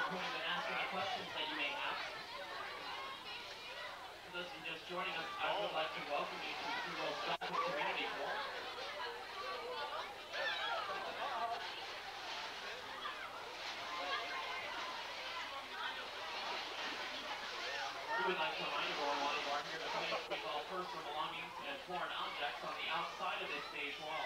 recording and answering the questions that you may have. For those of you just joining us, I would like to welcome you to Two World Soccer Community Forum. We would like to remind everyone while you are here to please keep all personal belongings and foreign objects on the outside of this stage wall.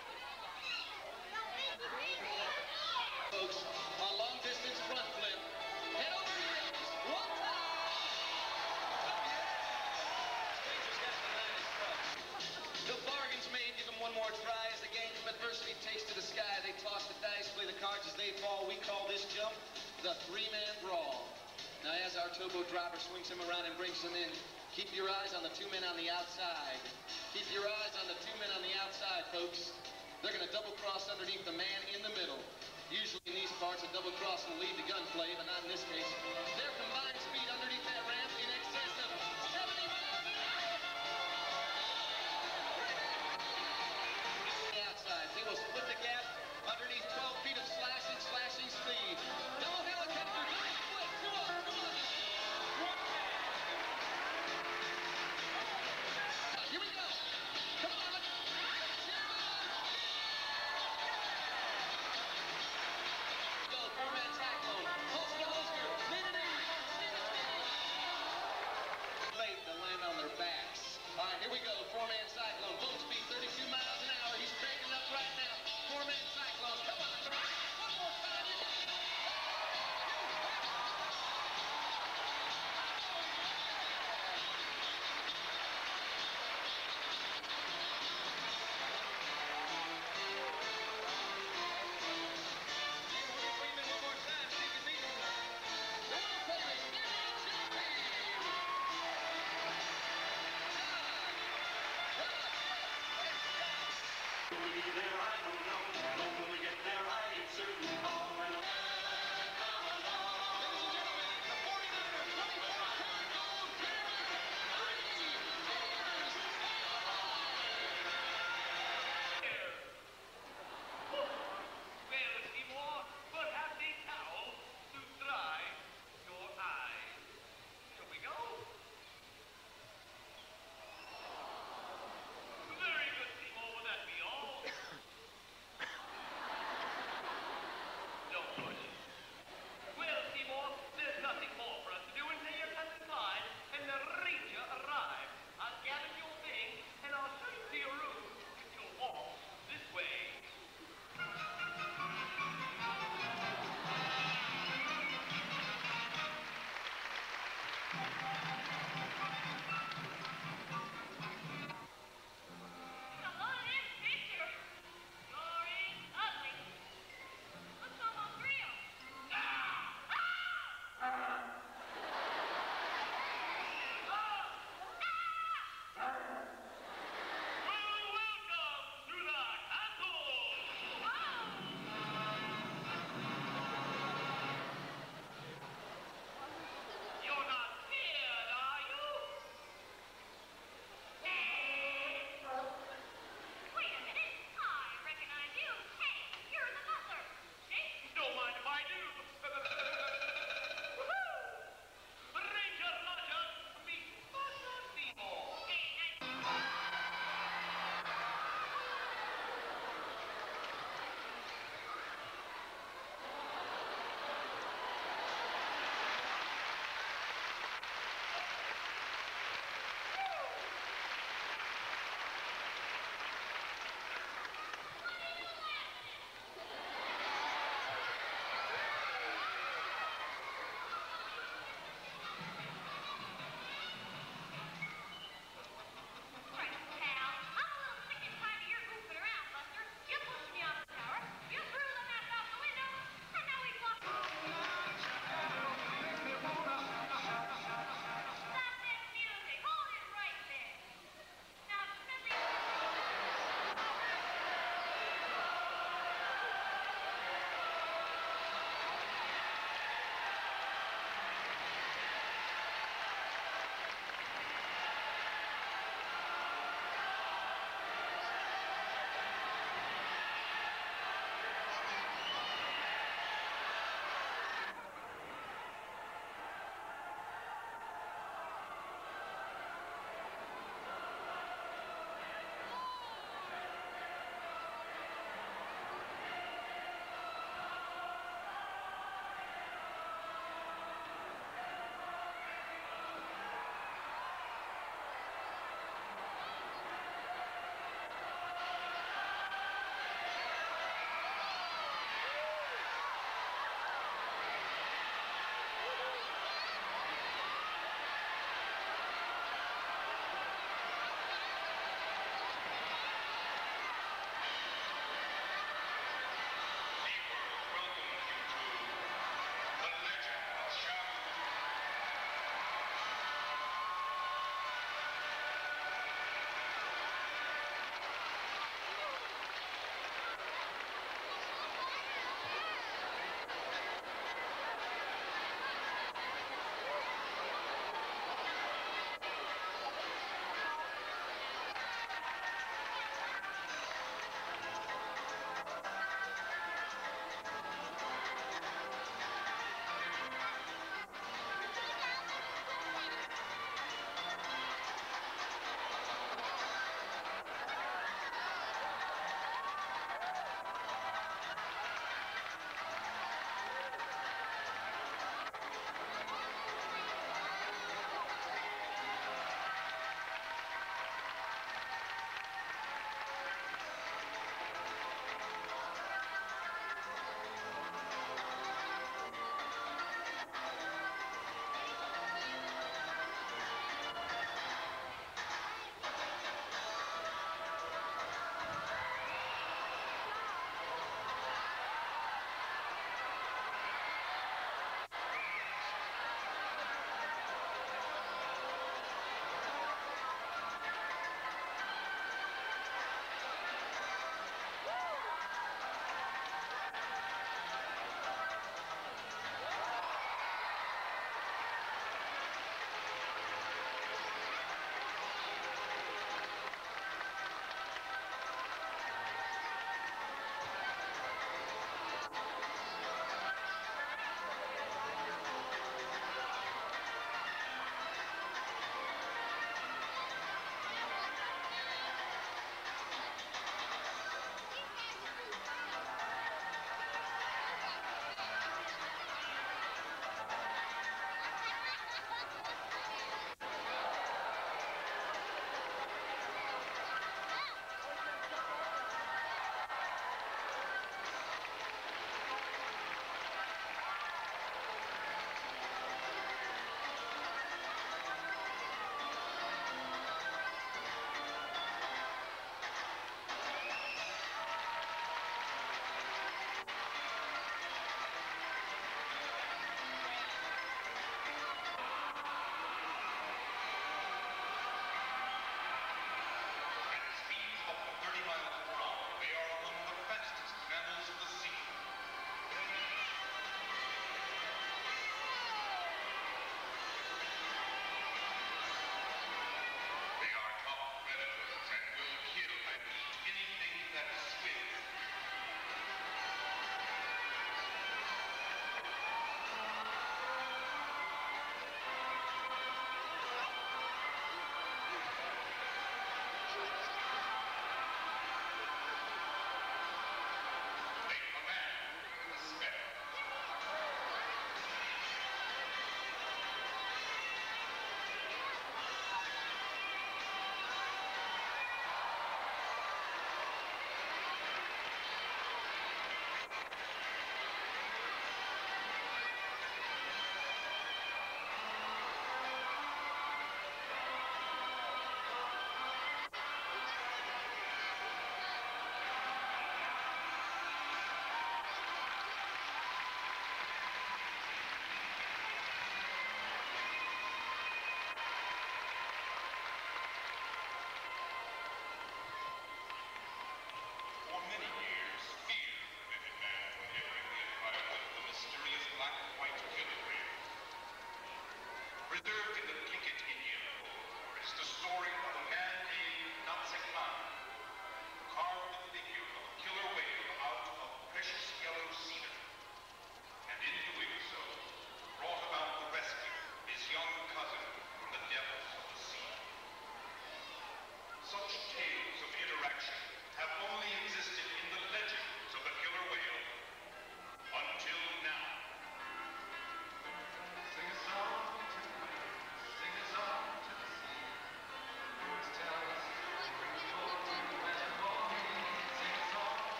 Folks, a long distance front flip. Head over heels. One time. The bargain's made. Give them one more try as the game from adversity takes to the sky. They toss the dice, play the cards as they fall. We call this jump the three-man brawl. Now as our turbo driver swings him around and brings him in, keep your eyes on the two men on the outside. Keep your eyes on the two men on the outside, folks. They're going to double cross underneath the man in the middle. Usually in these parts, a double cross will lead to gunplay, but not in this case. Their combined speed underneath that ramp in excess of 70 miles an hour. The outside, they will split the gap underneath 12 feet of slashing speed. Double helicopter, split, two on. Here we go. Come on, let's cheer them on. Go, four-man cyclone. Holster to holster. Lead it in. Late to land on their backs. All right, here we go. Four-man cyclone.